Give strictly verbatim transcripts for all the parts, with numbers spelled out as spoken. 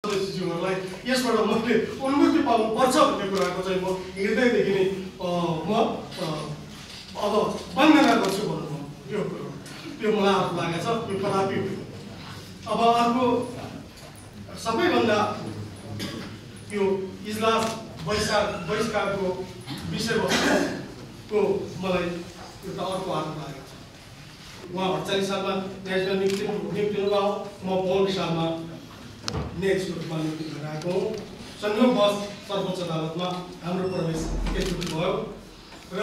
सदस्यज्यूहरूलाई यसबाट मैले उन्मुक्ति पाउनुपर्छ भन्ने कुराको चाहिँ म हृदयदेखि नै म अब वन्दना गर्छु भनौँ म यो कुरो त्यो मलाई आफू लागेको छ यो कदापि होइन। अब अर्को सबैभन्दा यो इजलास बहिष्कार बहिष्कारको विषयवस्तुको मलाई एउटा अर्को आरोप लागेको छ। उहाँ अडचालिस सालमा न्यायाधीश नियुक्ति नियुक्ति हुनुभयो, म बाउन्न सालमा न्यायाधीशको रूपमा नियुक्ति भएर आएको हुँ। संयोगवश सर्वोच्च अदालतमा हाम्रो प्रवेश एकचोटि भयो र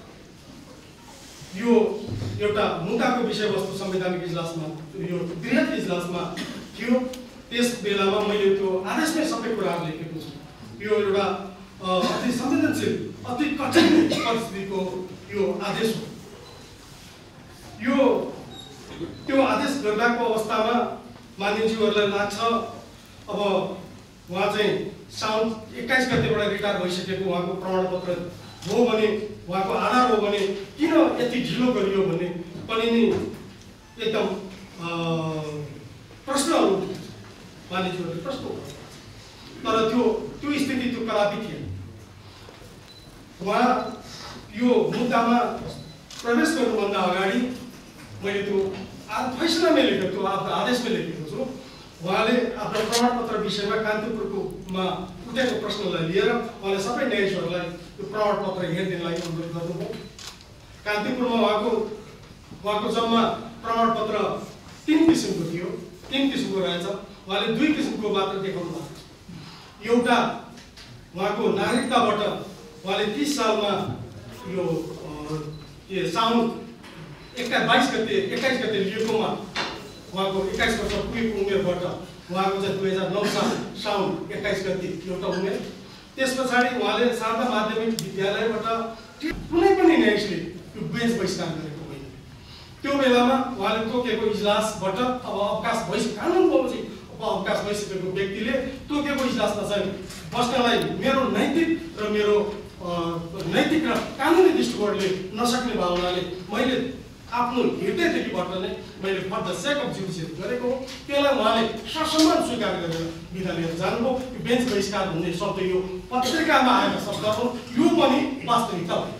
यो एउटा मुद्दाको विषयवस्तु संवैधानिक इजलासमा यो वृहत इजलासमा थियो। त्यस बेलामा मैले त्यो आदेशमै सबै कुराहरू लेखेको छु। यो एउटा अति संवेदनशील अति कठिन परिस्थितिको यो आदेश हो। यो त्यो आदेश गर्दाको अवस्थामा मानिसहरूलाई लाग्छ अब उहाँ चाहिँ साउन एक्काइस गतेबाट रिटायर भइसकेको उहाँको प्रमाणपत्र हो भने उहाँको आधार हो भने किन यति ढिलो गरियो भन्ने पनि नि एकदम प्रश्नहरू मानिसहरूले प्रश्न तर त्यो त्यो स्थिति त्यो कदापि थिएन। उहाँ यो मुद्दामा प्रवेश गर्नुभन्दा अगाडि मैले त्यो फैसलामै लेखेको त्यो आफ्नो आदेशमै लेखेको छु। उहाँले आफ्नो प्रमाणपत्र विषयमा कान्तिपुरकोमा उठेको प्रश्नलाई लिएर उहाँले सबै न्यायाधीशहरूलाई त्यो प्रमाणपत्र हेरिदिनलाई अनुरोध गर्नुभयो। कान्तिपुरमा उहाँको उहाँको जम्मा प्रमाणपत्र तीन किसिमको थियो, तीन किसिमको रहेछ। उहाँले दुई किसिमको मात्र देखाउनु भएको छ। एउटा उहाँको नागरिकताबाट उहाँले तीस सालमा यो के साउन एक्काइस बाइस गते एक्काइस गते लिएकोमा उहाँको एक्काइस वर्ष पुगेको उमेरबाट उहाँको चाहिँ दुई हजार नौ साल साउन एक्काइस गते एउटा उमेर। त्यस पछाडि उहाँले शारदा माध्यमिक विद्यालयबाट कुनै पनि न्यायाधीशले यो बेन्च बहिष्कार गरेको होइन। त्यो बेलामा उहाँले तोकेको इजलासबाट अब अवकाश भइसक्यो, कानुन बमोजिम अब अवकाश भइसकेको व्यक्तिले तोकेको इजलासमा चाहिँ बस्नलाई मेरो नैतिक र मेरो नैतिक र कानुनी दृष्टिकोणले नसक्ने भावनाले मैले आफ्नो हृदयदेखिबाट नै मैले for the sake of judiciary गरेको हो। त्यसलाई उहाँले ससम्मान स्वीकार गरेर बिदा लिएर जानुभयो। यो बेन्च बहिष्कार भन्ने शब्द यो पत्रिकामा आएको शब्द हो, यो पनि वास्तविकता हो।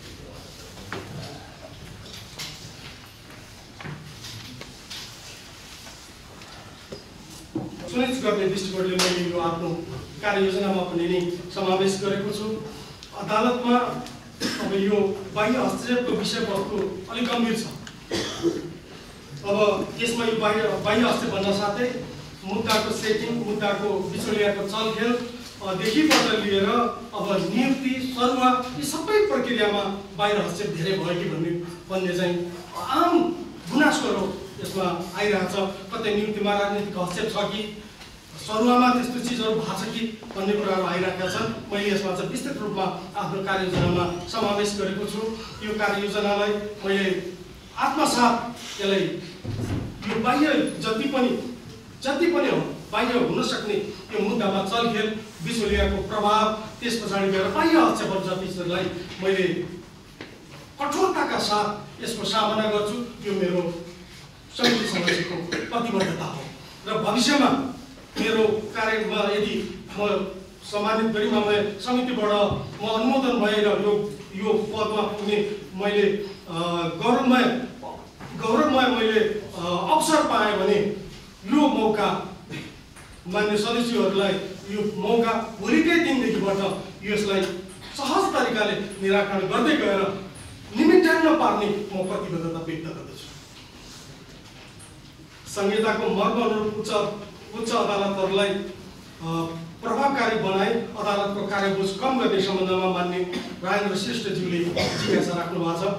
सुनिश्चित गर्ने दृष्टिकोणले मैले यो आफ्नो कार्ययोजनामा पनि नै समावेश गरेको छु। अदालतमा अब यो बाह्य हस्तक्षेपको विषयवस्तु अलिक गम्भीर छ। अब यसमा यो बाह्य बाह्य हस्तक्षेप भन्न साथै मुद्दाको सेटिङ, मुद्दाको बिचौलियाको चलखेलदेखिबाट लिएर अब नियुक्ति सरुवा यी सबै प्रक्रियामा बाहिर हस्तक्षेप धेरै भयो कि भन्ने भन्ने चाहिँ आम गुनासोहरू यसमा आइरहेछ। कतै नियुक्तिमा राजनीतिक हस्तक्षेप छ कि सरुवामा त्यस्तो चिजहरू भएको छ कि भन्ने कुराहरू आइरहेका छन्। मैले यसमा चाहिँ विस्तृत रूपमा आफ्नो कार्ययोजनामा समावेश गरेको छु। यो कार्ययोजनालाई मैले आत्मसात यसलाई यो बाह्य जति पनि जति पनि हो बाह्य हुन सक्ने यो मुद्दामा चलखेल बिचौलियाको प्रभाव त्यस पछाडि गएर बाह्य हस्तक्षेपहरू जतिलाई मैले कठोरताका साथ यसको सामना गर्छु। यो मेरो समिति सदस्यको प्रतिबद्धता हो र भविष्यमा मेरो कार्यमा यदि म सम्मानित गरिमामय समितिबाट म अनुमोदन भएर यो यो पदमा पुग्ने मैले गौरवमय गौरवमय मैले अवसर पाएँ भने यो मौका मान्य सदस्यहरूलाई यो मौका भोलिकै दिनदेखिबाट यसलाई सहज तरिकाले निराकरण गर्दै गएर निमित्तान्न पार्ने म प्रतिबद्धता व्यक्त गर्दछु। संहिताको मर्म अनुरूप उच्च उच्च अदालतहरूलाई प्रभावकारी बनाई अदालतको कार्यबोझ कम गर्ने सम्बन्धमा मान्य राजेन्द्र श्रेष्ठज्यूले जिज्ञासा राख्नु भएको छ।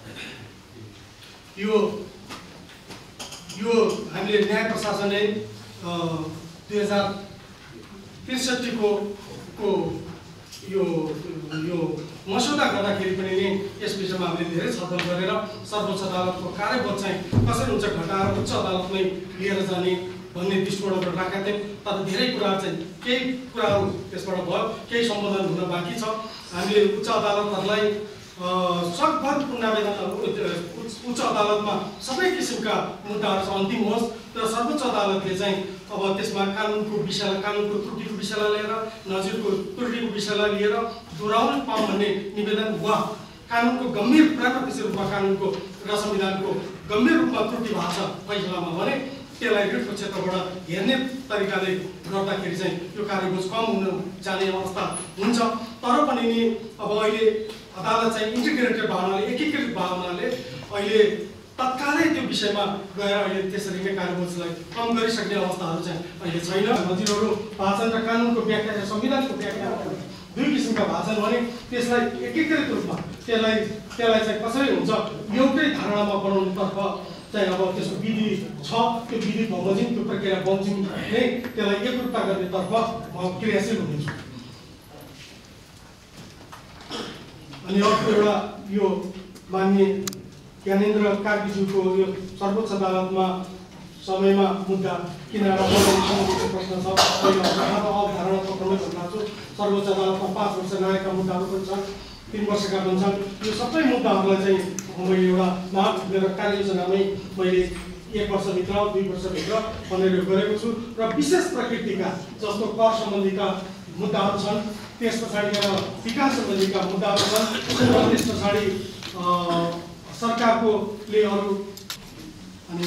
यो यो हामीले न्याय प्रशासनले दुई हजार त्रिसठीको को यो यो मसौदा गर्दाखेरि पनि नि यस विषयमा हामीले धेरै छलफल गरेर सर्वोच्च अदालतको कार्यबोझ चाहिँ कसरी हुन्छ घटाएर उच्च अदालतमै लिएर जाने भन्ने दृष्टिकोणबाट राखेका थियौँ। तर धेरै कुराहरू चाहिँ केही कुराहरू त्यसबाट भयो, केही सम्बोधन हुन बाँकी छ। हामीले उच्च अदालतहरूलाई सकभर पुनरावेदन उच्च अदालतमा सबै किसिमका मुद्दाहरू अन्तिम होस् र सर्वोच्च अदालतले चाहिँ अब त्यसमा कानुनको विषयलाई कानुनको त्रुटिको विषयलाई लिएर नजिरको त्रुटिको विषयलाई लिएर दोहोऱ्याउन पाऊँ भन्ने निवेदन वा कानुनको गम्भीर प्राकृतिक रूपमा कानुनको र संविधानको गम्भीर रूपमा त्रुटि भएको छ फैसलामा भने त्यसलाई रिटको क्षेत्रबाट हेर्ने तरिकाले गर्दाखेरि चाहिँ यो कार्यबोझ कम हुन जाने अवस्था हुन्छ। तर पनि नि अब अहिले अदालत चाहिँ इन्टिग्रेटेड भावनाले एकीकृत भावनाले अहिले तत्कालै त्यो विषयमा गएर अहिले त्यसरी नै कार्यबोझलाई कम गरिसक्ने अवस्थाहरू चाहिँ अहिले छैन। नजिरहरू भाषण र कानुनको व्याख्या संविधानको व्याख्या दुई किसिमका भाषण भने त्यसलाई एकीकृत रूपमा त्यसलाई त्यसलाई चाहिँ कसरी हुन्छ एउटै धारणामा बनाउनुतर्फ चाहिँ अब त्यसको विधि छ, त्यो विधि बमोजिम त्यो प्रक्रिया बमोजिम नै त्यसलाई एकरूपता गर्नेतर्फ म क्रियाशील हुनेछु। अनि अर्को एउटा यो मान्य ज्ञानेन्द्र कार्कीज्यूको यो सर्वोच्च अदालतमा समयमा मुद्दा किन राख्नु प्रश्न छ। अवधारणा पक्रमै भन्दा छु सर्वोच्च अदालतमा पाँच वर्ष लागेका मुद्दाहरू पनि छन्, तीन वर्षका पनि छन्। यो सबै मुद्दाहरूलाई चाहिँ मैले एउटा माग मेरो कार्ययोजनामै मैले एक वर्षभित्र दुई वर्षभित्र भनेर गरेको छु र विशेष प्रकृतिका जस्तो कर सम्बन्धीका मुद्दाहरू छन्, त्यस पछाडि गएर विकास सम्बन्धीका मुद्दाहरू छन् र त्यस पछाडि सरकारकोले अरू अनि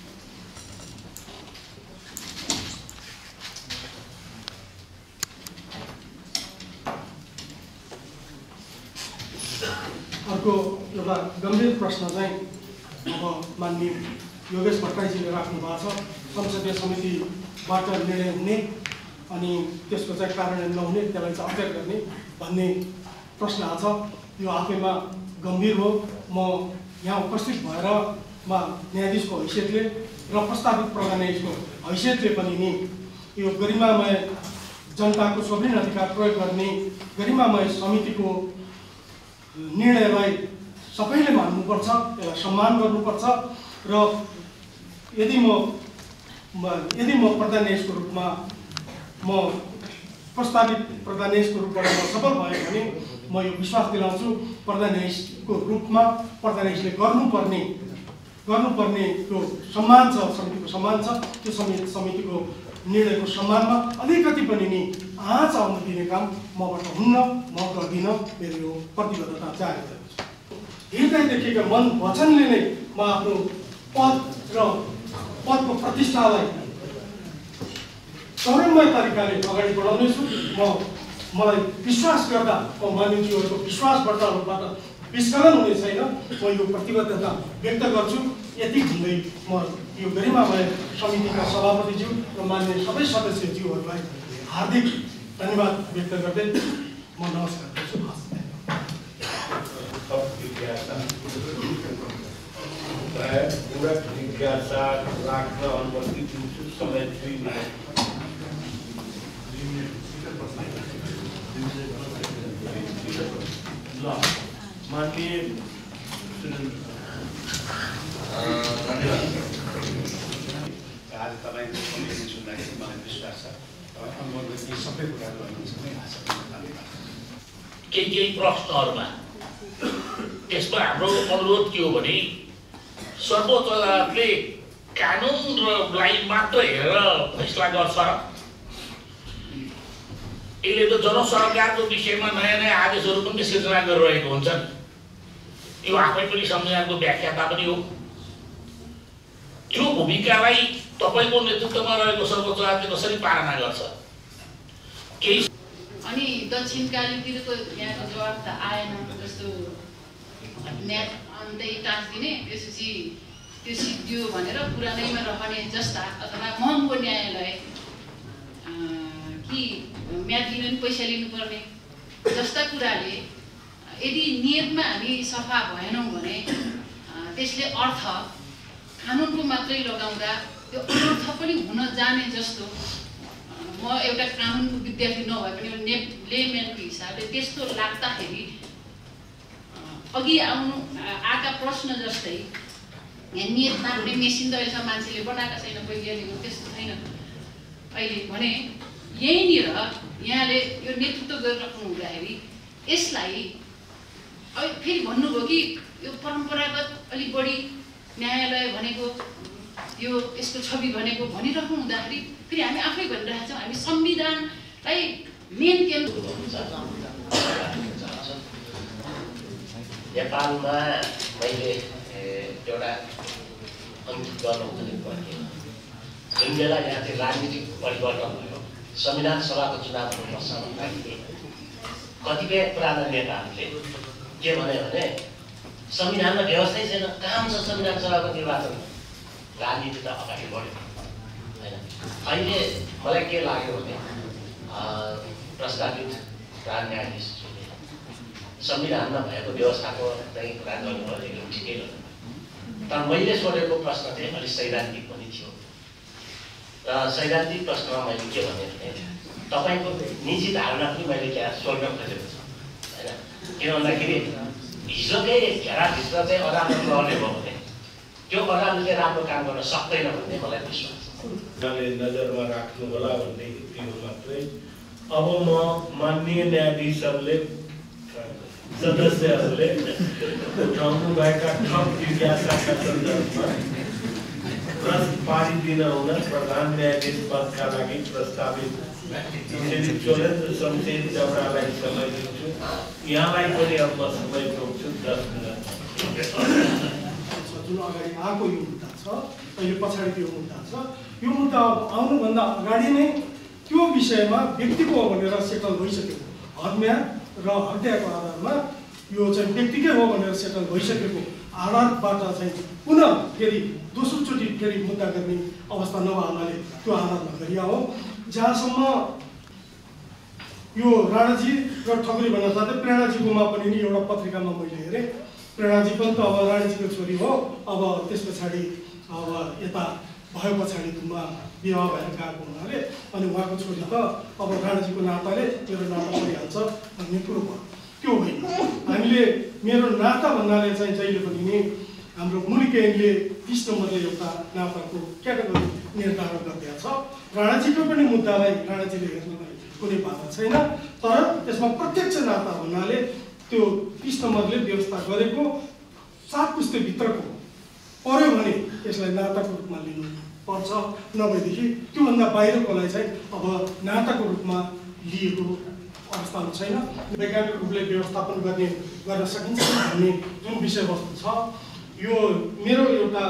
अर्को एउटा गम्भीर प्रश्न चाहिँ अब माननीय योगेश भट्टराईजीले राख्नु भएको छ, संसदीय समितिबाट निर्णय हुने अनि त्यसको चाहिँ कार्यान्वयन नहुने त्यसलाई चाहिँ अध्ययन गर्ने भन्ने प्रश्न आएको छ। यो आफैमा गम्भीर हो। म यहाँ उपस्थित भएर म न्यायाधीशको हैसियतले र प्रस्तावित प्रधान न्यायाधीशको हैसियतले पनि नि यो गरिमामय जनताको स्वाधीन अधिकार प्रयोग गर्ने गरिमामय समितिको निर्णयलाई सबैले मान्नुपर्छ, यसलाई सम्मान गर्नुपर्छ र यदि म यदि म प्रधान न्यायाधीशको रूपमा म प्रस्तावित प्रधान न्यायाधीशको रूपबाट म सफल भएँ भने म यो विश्वास दिलाउँछु प्रधान न्यायाधीशको रूपमा प्रधान न्यायाधीशले गर्नुपर्ने गर्नुपर्ने त्यो सम्मान छ, समितिको सम्मान छ, त्यो समिति समितिको निर्णयको सम्मानमा अलिकति पनि नि आँच आउन दिने काम मबाट हुन्न, म गर्दिनँ। मेरो यो प्रतिबद्धता जारी छ। हृदयदेखिका मन वचनले नै म आफ्नो पद र पदको प्रतिष्ठालाई चरममय तरिकाले अगाडि बढाउनेछु। म मलाई विश्वास गर्दा म मानिसहरूको विश्वासबाट विस्खलन हुने छैन। म यो प्रतिबद्धता व्यक्त गर्छु। यति भन्दै म यो गरिमामय समितिका सभापतिज्यू र मान्य सबै सदस्यज्यूहरूलाई हार्दिक धन्यवाद व्यक्त गर्दै म नमस्कार गर्छु। पूरक जिज्ञासा राख्न अनुमति दिन्छु। समय दुई मिनट। ल माननीय आज तपाईँको कमिसन सुन्दाखेरि मलाई विश्वास छ अनुमति सबै कुराहरू अहिले आशा धन्यवाद। केही केही प्रश्नहरूमा त्यसमा हाम्रो अनुरोध के हो भने सर्वोच्च अदालतले कानुनलाई मात्र हेरेर फैसला गर्छ। यसले त जनसरकारको विषयमा नयाँ नयाँ आदेशहरू पनि सिर्जना गरिरहेको हुन्छन्। यो आफै पनि संविधानको व्याख्याता पनि हो। त्यो भूमिकालाई तपाईँको नेतृत्वमा रहेको सर्वोच्च अदालतले कसरी पालना गर्छ? केही अनि दक्षिणकालीतिरको यहाँको जवाब त आएन, जस्तो न्याय अन्तै टाँसिदिने त्यसपछि त्यो सिद्धियो भनेर पुरानैमा रहने जस्ता अथवा महँगो न्यायालय कि म्याद लिनु पनि पैसा लिनुपर्ने जस्ता कुराले यदि नियतमा हामी सफा भएनौँ भने त्यसले अर्थ कानुनको मात्रै लगाउँदा त्यो अनर्थ पनि हुन जाने जस्तो। म एउटा कानुनको विद्यार्थी नभए पनि एउटा ने लेम्यानको हिसाबले त्यस्तो लाग्दाखेरि अघि आउनु आएका प्रश्न जस्तै यहाँ नियत नाप्ने मेसिन त अहिलेसम्म मान्छेले बनाएका छैन, वैज्ञानिकहरू त्यस्तो छैन अहिले भने यहीँनिर यहाँले यो नेतृत्व गरिराख्नु हुँदाखेरि यसलाई अहिले फेरि भन्नुभयो कि यो परम्परागत अलिक बढी न्यायालय भनेको यो यसको छवि भनेको भनिराख्नु हुँदाखेरि फेरि हामी आफै भनिरहेका छौँ हामी संविधानलाई मेन केन्द्र नेपालमा मैले एउटा अङ्कित गर्न खोजेको भने जुन बेला यहाँ चाहिँ राजनीतिक परिवर्तन भयो संविधान सभाको चुनाव हुनुपर्छ भन्दाखेरि कतिपय पुराना नेताहरूले के भने भने संविधानमा व्यवस्थै छैन कहाँ हुन्छ संविधान सभाको निर्वाचन राजनीति त अगाडि बढ्यो होइन। अहिले मलाई के लाग्यो भने प्रस्तावित प्रधान न्यायाधीशले संविधानमा भएको व्यवस्थाको चाहिँ कुरा गर्नुभयो एकदम ठिकै हो। तर मैले सोधेको प्रश्न चाहिँ अलिक सैद्धान्तिक पनि थियो र सैद्धान्तिक प्रश्नमा मैले के भने तपाईँको निजी धारणा पनि मैले त्यहाँ सोध्न खोजेको छु होइन। किन भन्दाखेरि हिजोकै घेराभित्र चाहिँ अदालत रहने भयो भने त्यो अदालतले राम्रो काम गर्न सक्दैन भन्ने मलाई विश्वास छ। नजरमा राख्नु होला भन्ने त्यो मात्रै। अब म माननीय न्यायाधीशहरूले सदस्यहरूले उठाउनु भएका थप जिज्ञासाका सन्दर्भमा प्रश्न पारिदिन हुन प्रधान न्यायाधीश पदका लागि प्रस्तावित श्री चोलेन्द्र शमशेर जबरालाई समय दिन्छु। यहाँलाई पनि अब म समय तोक्छु दस मिनट। जुन अगाडि आएको यो मुद्दा छ अहिले पछाडि त्यो मुद्दा छ यो मुद्दा आउनुभन्दा अगाडि नै त्यो विषयमा व्यक्तिको हो भनेर सेटल भइसकेको हत्या र हत्याको आधारमा यो चाहिँ व्यक्तिकै हो भनेर सेटल भइसकेको आधारबाट चाहिँ पुनः फेरि दोस्रोचोटि फेरि मुद्दा गर्ने अवस्था नभए हुनाले त्यो आधारमा गरिया हो। जहाँसम्म यो राणाजी र ठकुरी भन्न साथै प्रेरणाजीकोमा पनि नि एउटा पत्रिकामा मैले हेरेँ प्रेरणाजी पनि त अब राणाजीको छोरी हो अब त्यस पछाडि अब यता भयो पछाडि उमा विवाह भएर गएको हुनाले अनि उहाँको छोरी त अब राणाजीको नाताले मेरो नाता परिहाल्छ भन्ने कुरो भयो। त्यो होइन हामीले मेरो नाता भन्नाले चाहिँ जहिले पनि नि हाम्रो मुलिक ऐनले तिस नम्बरले एउटा नाताको क्याटेगोरी निर्धारण गरिदिएको छ। राणाजीको पनि मुद्दालाई राणाजीले हेर्नुलाई कुनै बाधा छैन तर त्यसमा प्रत्यक्ष नाता भन्नाले त्यो तिस नम्बरले व्यवस्था गरेको सात पुस्तेभित्रको पर्यो भने यसलाई नाताको रूपमा लिनु पर्छ नभएदेखि त्योभन्दा बाहिरकोलाई चाहिँ अब नाताको रूपमा लिएको अवस्थाहरू छैन। वैज्ञानिक रूपले व्यवस्थापन गर्ने गर्न सकिन्छ भन्ने जुन विषयवस्तु छ यो मेरो एउटा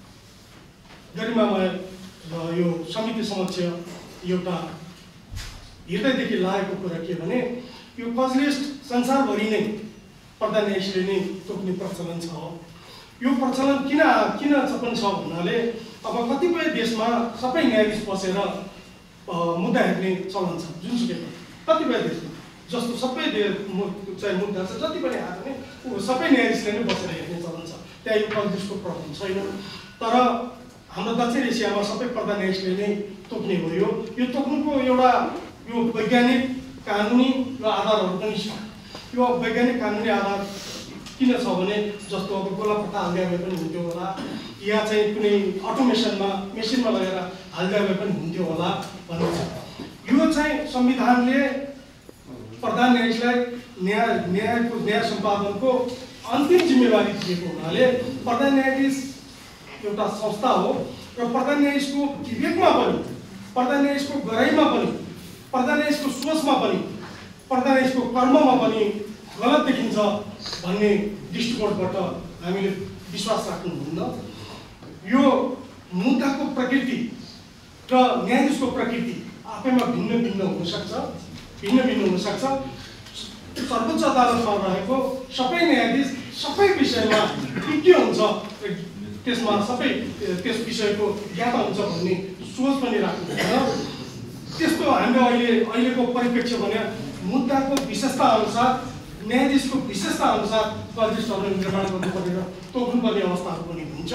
गरिमामय यो समिति समक्ष एउटा हृदयदेखि लागेको कुरा के भने यो कजलिस्ट संसारभरि नै प्रधान न्यायाधीशले नै तोक्ने प्रचलन छ। यो प्रचलन किन किन पनि छ भन्नाले अब कतिपय देशमा सबै न्यायाधीश बसेर मुद्दा हेर्ने चलन छ जुनसुकै कतिपय देशमा जस्तो सबै चाहिँ मुद्दा छ जति पनि आयो भने सबै न्यायाधीशले नै बसेर हेर्ने चलन छ त्यहाँ यो कजलिस्टको प्रब्लम छैन। तर हाम्रो दक्षिण एसियामा सबै प्रधान न्यायाधीशले नै तोक्ने हो। यो यो तोक्नुको एउटा यो वैज्ञानिक कानुनी र आधारहरू पनि छ। यो वैज्ञानिक कानुनी आधार किन छ भने जस्तो अब गोलापट्टा हाल्दा भए पनि हुन्थ्यो होला या चाहिँ कुनै अटोमेसनमा मेसिनमा लगेर हाल्दा भए पनि हुन्थ्यो होला भन्ने छ। यो चाहिँ संविधानले प्रधान न्यायाधीशलाई न्याय न्यायको न्याय सम्पादनको अन्तिम जिम्मेवारी दिएको हुनाले प्रधान न्यायाधीश एउटा संस्था हो र प्रधान न्यायाधीशको विवेकमा पनि प्रधान न्यायाधीशको गराइमा पनि प्रधान न्यायाधीशको सोचमा पनि प्रधान न्यायाधीशको कर्ममा पनि गलत देखिन्छ भन्ने दृष्टिकोणबाट हामीले विश्वास राख्नुहुन्न। यो मुद्दाको प्रकृति र न्यायाधीशको प्रकृति आफैमा भिन्न भिन्न हुनसक्छ भिन्न भिन्न हुनसक्छ। सर्वोच्च अदालतमा रहेको सबै न्यायाधीश सबै विषयमा के हुन्छ त्यसमा सबै त्यस विषयको ज्ञाता हुन्छ भन्ने सोच पनि राख्नुहुन्न। त्यस्तो हामीले अहिले अहिलेको परिप्रेक्ष्य भने मुद्दाको विशेषता अनुसार न्यायाधीशको विशेषता अनुसार कजलिस्टहरू निर्माण गर्नुपर्ने र तोक्नुपर्ने अवस्थाहरू पनि हुन्छ।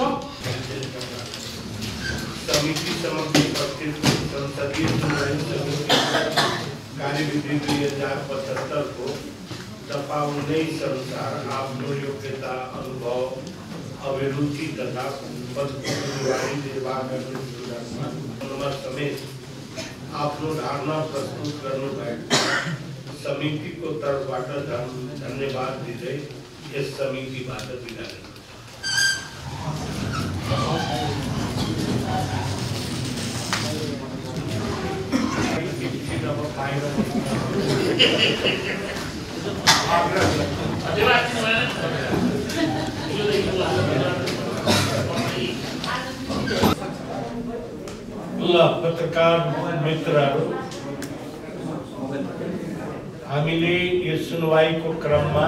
समिति समक्ष उपस्थित संसदीय सुनवाई समिति कार्यविधि दुई हजार पचहत्तर को दफा उन्नीस अनुसार आफ्नो योग्यता अनुभव अभिरुचि तथा पदवारी निर्वाह गर्ने कुरामा समेत आफ्नो धारणा प्रस्तुत गर्नुभएको समितिको तर्फबाट धन्यवाद दिँदै यस समितिबाट बिदा लिन्छु। ल पत्रकार मित्रहरू, हामीले यो सुनवाईको क्रममा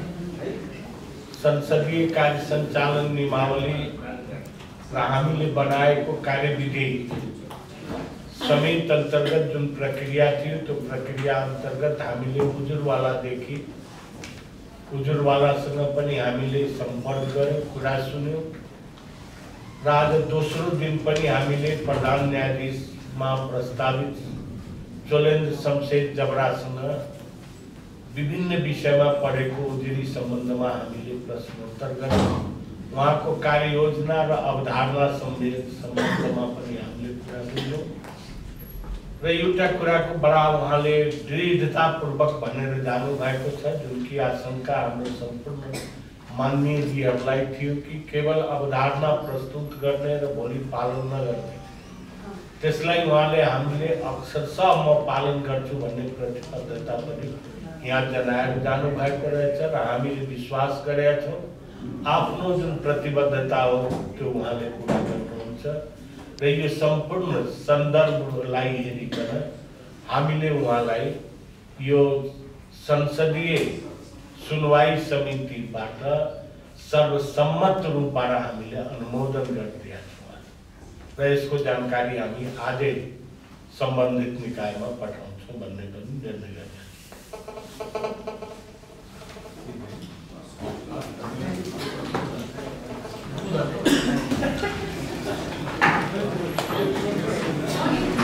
संसदीय कार्य सञ्चालन नियमावली र हामीले बनाएको कार्यविधि समेत अन्तर्गत जुन प्रक्रिया थियो त्यो प्रक्रिया अन्तर्गत हामीले उजुरवालादेखि उजुरवालासँग पनि हामीले सम्पर्क गर्यौँ, कुरा सुन्यौँ र आज दोस्रो दिन पनि हामीले प्रधान न्यायाधीशमा प्रस्तावित चोलेन्द्र शमशेर जबरासँग विभिन्न विषयमा पढेको उजुरी सम्बन्धमा हामीले प्रश्नोत्तर गर्यौँ। उहाँको कार्ययोजना र अवधारणा सम्बन्धमा पनि हामीले कुरा बुझ्यौँ र एउटा कुराको बडा उहाँले दृढतापूर्वक भनेर जानुभएको छ, जुन कि आशंका हाम्रो सम्पूर्ण माननीयजीहरूलाई थियो कि केवल अवधारणा प्रस्तुत गर्ने र भोलि पालन नगर्ने, त्यसलाई उहाँले हामीले अक्षरशः म पालन गर्छु भन्ने प्रतिबद्धता पनि यहाँ जनाएर जानुभएको रहेछ र हामीले विश्वास गरेका छौँ आफ्नो जुन प्रतिबद्धता हो त्यो उहाँले पुरा गर्नुहुन्छ र यो सम्पूर्ण सन्दर्भलाई हेरिकन हामीले उहाँलाई यो संसदीय सुनवाई समितिबाट सर्वसम्मत रूपबाट हामीले अनुमोदन गरिदिएका छौँ र यसको जानकारी हामी आजै सम्बन्धित निकायमा पठाउँछौँ भन्ने पनि निर्णय गरेका छौँ।